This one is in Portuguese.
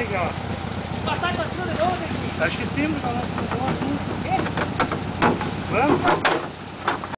Legal. Passar com a trilha de novo, gente? Acho que sim, vamos.